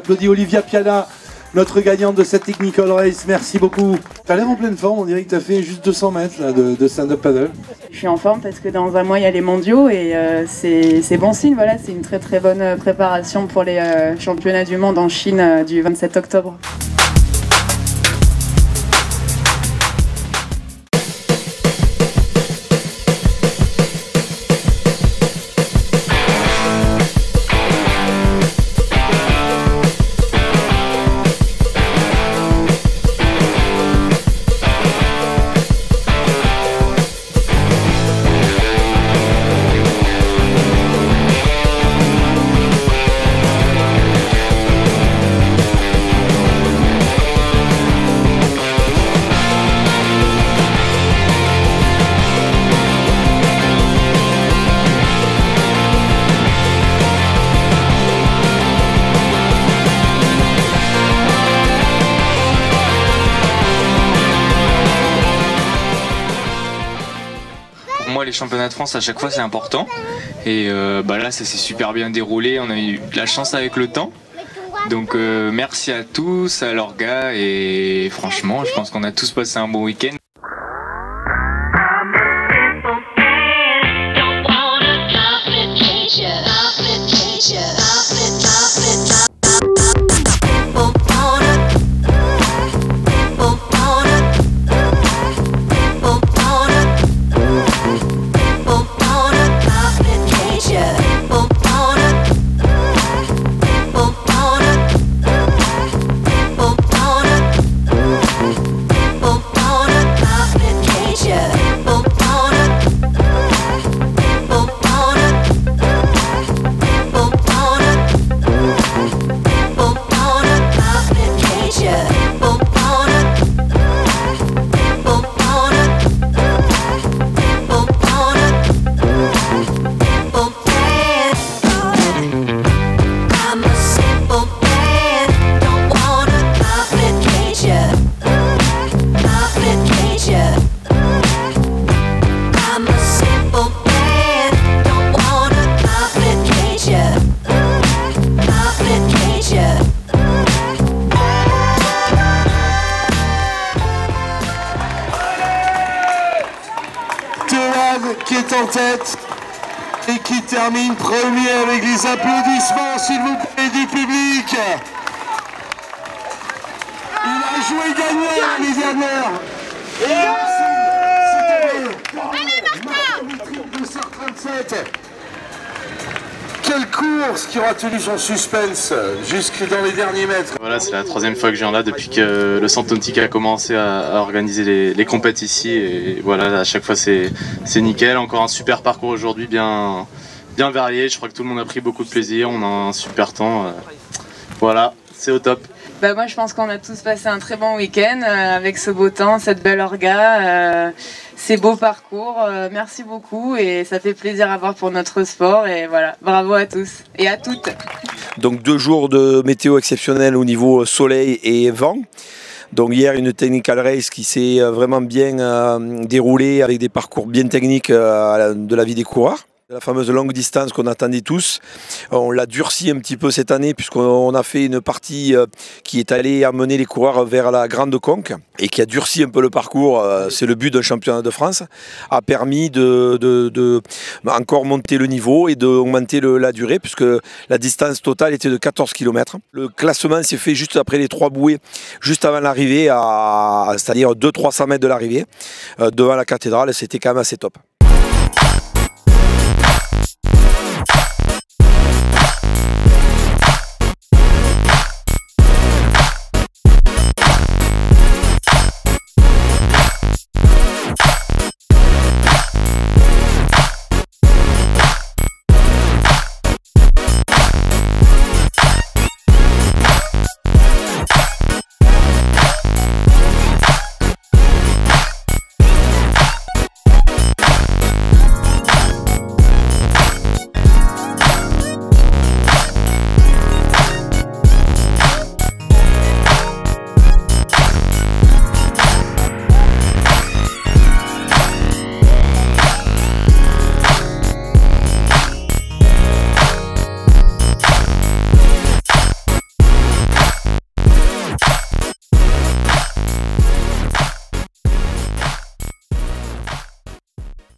applaudit Olivia Piana, notre gagnante de cette Technical Race. Merci beaucoup. T'as l'air en pleine forme, on dirait que t'as fait juste 200 mètres là, de stand-up paddle. Je suis en forme parce que dans un mois il y a les mondiaux et c'est bon signe, voilà, c'est une très bonne préparation pour les championnats du monde en Chine du 27 octobre. Pour moi, les championnats de France à chaque fois c'est important et là ça s'est super bien déroulé, on a eu de la chance avec le temps, donc merci à tous, à l'orga, et franchement je pense qu'on a tous passé un bon week-end. Qui est en tête et qui termine premier avec les applaudissements, s'il vous plaît, du public. Il a joué gagnant l'année dernière. Et c'était 2h37. Quelle course qui aura tenu son suspense jusque dans les derniers mètres. Voilà, c'est la troisième fois que je viens là depuis que le Santontic a commencé à organiser les compètes ici, et voilà, à chaque fois c'est nickel. Encore un super parcours aujourd'hui, bien varié, je crois que tout le monde a pris beaucoup de plaisir, on a un super temps, voilà, c'est au top. Moi je pense qu'on a tous passé un très bon week-end avec ce beau temps, cette belle orga, ces beaux parcours. Merci beaucoup et ça fait plaisir à voir pour notre sport, et voilà, bravo à tous et à toutes. Donc 2 jours de météo exceptionnelle au niveau soleil et vent. Donc hier une technical race qui s'est vraiment bien déroulée avec des parcours bien techniques de la vie des coureurs. La fameuse longue distance qu'on attendait tous, on l'a durci un petit peu cette année puisqu'on a fait une partie qui est allée amener les coureurs vers la Grande Conque et qui a durci un peu le parcours, c'est le but d'un championnat de France, a permis de encore monter le niveau et d'augmenter la durée puisque la distance totale était de 14 km. Le classement s'est fait juste après les 3 bouées, juste avant l'arrivée, c'est-à-dire 200-300 mètres de l'arrivée, devant la cathédrale, c'était quand même assez top.